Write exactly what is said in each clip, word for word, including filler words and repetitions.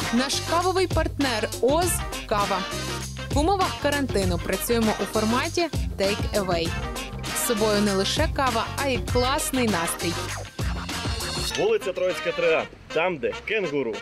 Наш кавовий партнер ОЗ «Кава». В умовах карантину працюємо у форматі «Take Away». З собою не лише кава, а й класний настрій. Вулиця Троїцька, три А. Там, де кенгуру.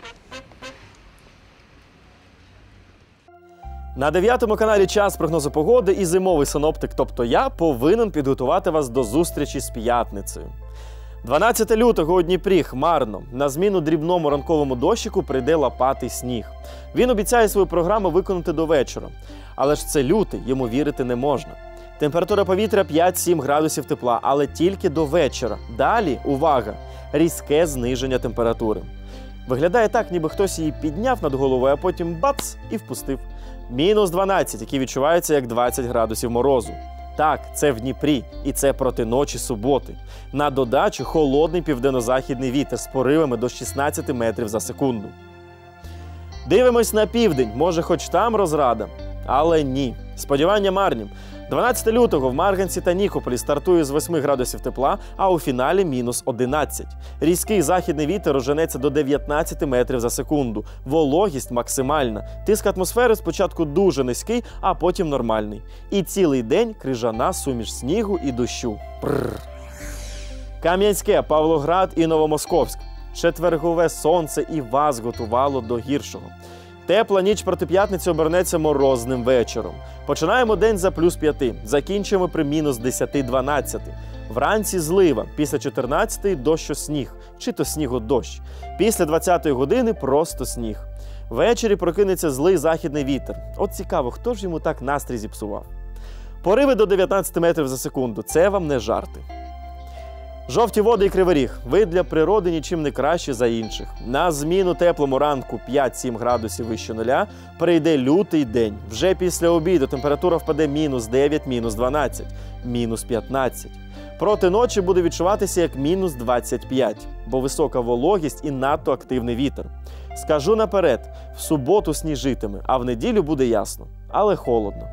На дев'ятому каналі «Час прогнозу погоди» і зимовий синоптик, тобто я, повинен підготувати вас до зустрічі з п'ятницею. дванадцяте лютого у Дніпрі хмарно. На зміну дрібному ранковому дощику прийде лопатий сніг. Він обіцяє свою програму виконати до вечора. Але ж це лютий, йому вірити не можна. Температура повітря п'ять-сім градусів тепла, але тільки до вечора. Далі, увага, різке зниження температури. Виглядає так, ніби хтось її підняв над головою, а потім бац і впустив. Мінус дванадцять, які відчуваються як двадцять градусів морозу. Так, це в Дніпрі, і це проти ночі суботи. На додачу холодний південно-західний вітер з поривами до шістнадцяти метрів за секунду. Дивимось на південь, може хоч там розрада? Але ні. Сподівання марні. дванадцяте лютого в Марганці та Нікополі стартує з восьми градусів тепла, а у фіналі мінус одинадцять. Різкий західний вітер оженеться до дев'ятнадцяти метрів за секунду. Вологість максимальна. Тиск атмосфери спочатку дуже низький, а потім нормальний. І цілий день крижана суміш снігу і дощу. Прррр. Кам'янське, Павлоград і Новомосковськ. Четвергове сонце і вас готувало до гіршого. Тепла ніч проти п'ятниці обернеться морозним вечором. Починаємо день за плюс п'яти, закінчуємо при мінус десяти-дванадцяти. Вранці злива, після чотирнадцятої дощу сніг, чи то снігодощ. Після двадцятої години просто сніг. Ввечері прокинеться злий західний вітер. От цікаво, хто ж йому так настрій зіпсував? Пориви до дев'ятнадцяти метрів за секунду – це вам не жарти. Жовті води і Кривий Ріг. Ви для природи нічим не кращі за інших. На зміну теплому ранку п'ять-сім градусів вище нуля прийде лютий день. Вже після обіду температура впаде мінус дев'ять, мінус дванадцять, мінус п'ятнадцять. Проти ночі буде відчуватися як мінус двадцять п'ять, бо висока вологість і надто активний вітер. Скажу наперед, в суботу сніжитиме, а в неділю буде ясно, але холодно.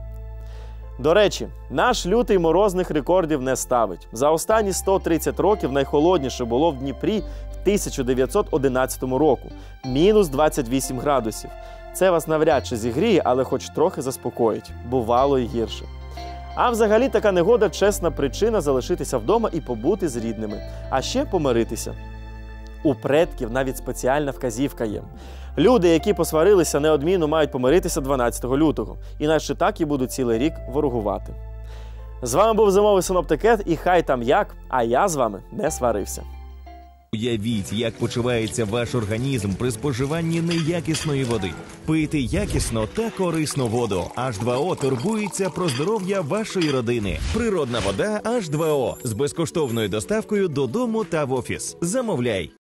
До речі, наш лютий морозних рекордів не ставить. За останні сто тридцять років найхолодніше було в Дніпрі в тисяча дев'ятсот одинадцятому року – мінус двадцять вісім градусів. Це вас навряд чи зігріє, але хоч трохи заспокоїть. Бувало і гірше. А взагалі така негода – чесна причина залишитися вдома і побути з рідними. А ще помиритися. У предків навіть спеціальна вказівка є. Люди, які посварилися, неодмінно мають помиритися дванадцятого лютого. Іначе так і будуть цілий рік ворогувати. З вами був зимовий синоптик Ед, і хай там як, а я з вами не сварився. Уявіть, як почувається ваш організм при споживанні неякісної води. Пийте якісно та корисну воду. аш два о турбується про здоров'я вашої родини. Природна вода аш два о з безкоштовною доставкою додому та в офіс. Замовляй!